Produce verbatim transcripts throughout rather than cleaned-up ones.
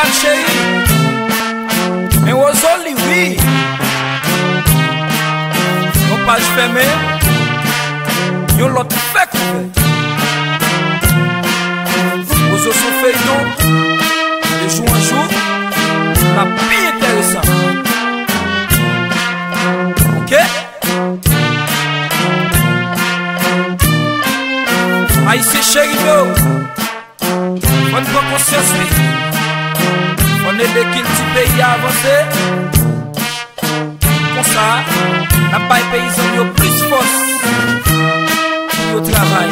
Michel chéri, mais Rosoli oui. Nos pages fermées, nous l'autre fait couvert. Aux autres sont faits de jour en jour, la plus intéressant. Ok? Haïtien chéri, on prend conscience, on est l'équipe du pays à avancer. Comme ça, la paille paysanne est plus force pour le travail.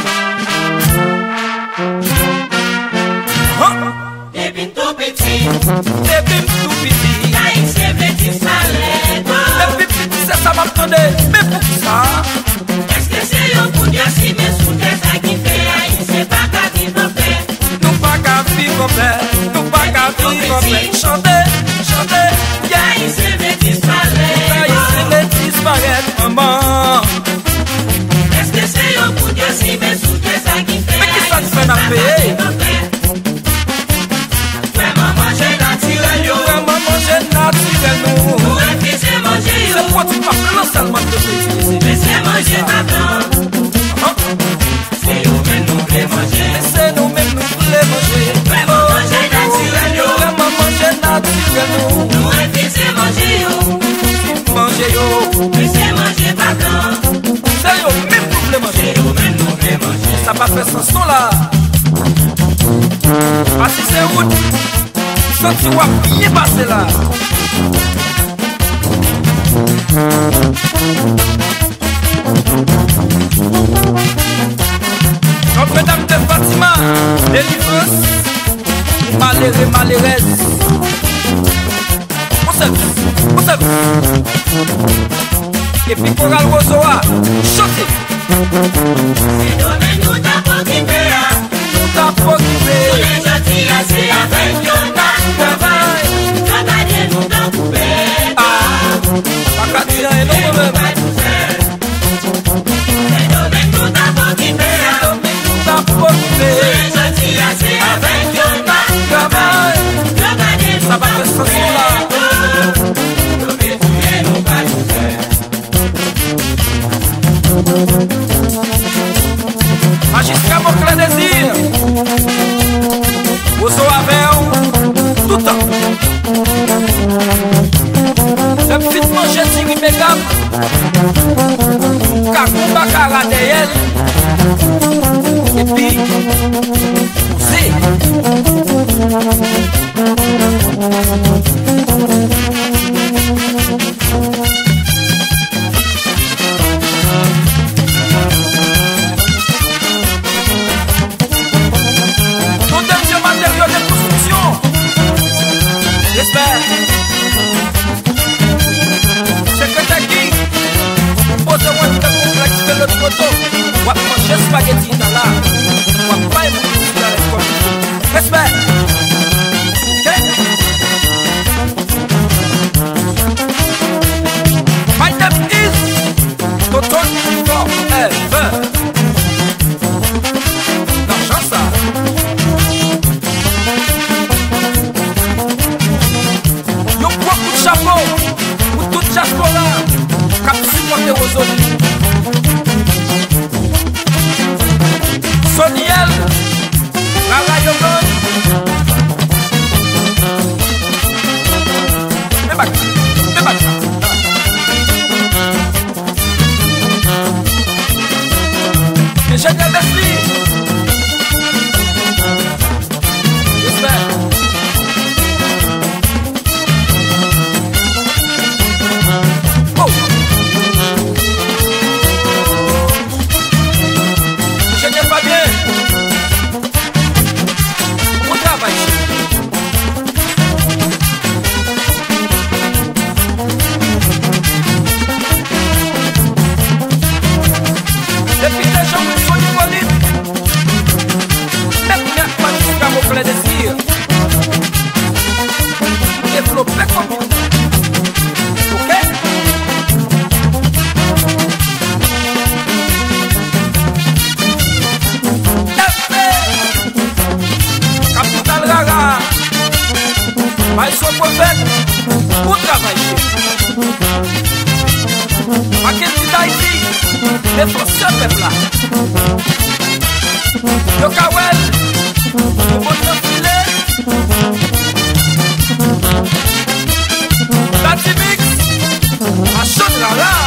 Depuis tout petit, depuis tout petit, Haïtien veut disparaître. depuis petit, c'est ça m'attendait, mais pour ça. Est-ce que c'est un coup de si mais sous des ça qui fait Haïtien pas qu'à vivre en paix? Nous pas qu'à vivre en paix, nous pas qu'à vivre en paix. Chantez, chantez, yeah. Haïtien veut disparaître. Haïtien veut disparaître, maman. Est-ce que c'est un coup de si mais sous des ça qui fait Mais qui ça te fait Haïtien la pas paix? qu'à vivre en paix? Vraiment manger naturel yo. Vraiment manger naturel nous. Pour refuser manger yo. C'est quoi tu parles non seulement de utiliser. Mais c'est manger pas blanc. C'est nous-mêmes nous voulons manger. C'est nous-mêmes nous voulons manger. Vraiment manger naturel yo. Vraiment manger naturel nous. Nous refuser manger yo. Manger yo. Mais c'est manger pas blanc. C'est nous-mêmes nous voulons manger. C'est nous-mêmes nous voulons manger. Ça va faire sans son là. Parce que c'est route. Ça tu vois bien passer là. Donc mesdames de Fatima, délivrance, malheureux, malheureuse. Au service, au service. Et puis Coral Rosoa, chantez. C'est domaine nous t'as occupé. Nous t'as occupé. Tous les gentils assis avec yon travail. Travailler nous t'as coupé. Ah, pas qu'à dire un nom même. C'est domaine nous t'as occupé. Nous t'as occupé. Tous les gentils assis avec yon Travail, travailler nous ça va faire sans son là. Nous bétuer nous pas tout faire. Magistrat mon clair désir. Oso avec tout le temps. Le petit manger tiri megam. Kakumba karadeyel. Et puis, c'est. Matériaux de construction. J'espère. Secrétaire qui pose-moi tout le complexe de l'autre photo. On va manger spaghetti dans là. On va pas évoluer dans les pommes. J'espère. My name is Toto Forever. L'argent ça. Chapeau pour toute diaspora qui a supporté Rosoli. Soniel, Rara Yogon. Mais bac, mais bac. Ingénieur Leslie. J'espère. Je n'ai pas bien. On travaille. Depuis des gens qui sont disponibles, même bien pas de faire mon plein désir. Développer comme ok? Capital Rara. peuple là. Yo Kawel, yo bon filet. La Timix, a chante là là.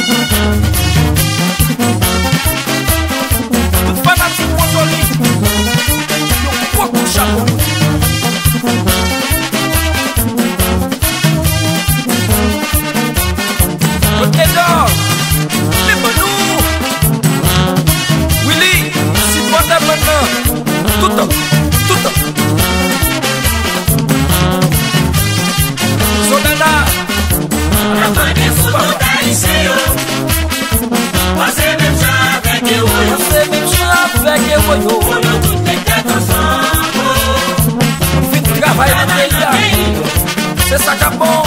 Tout fanatique Mozoli, yo quoi pour chapeau. Le Kédor, les Bonous, Willy, supporter maintenant, tout le temps, tout le temps. Sodana, Você me chama avec eu, você me chama avec eu, on a tout fait ensemble. on finit de travailler, c'est ça qui est bon.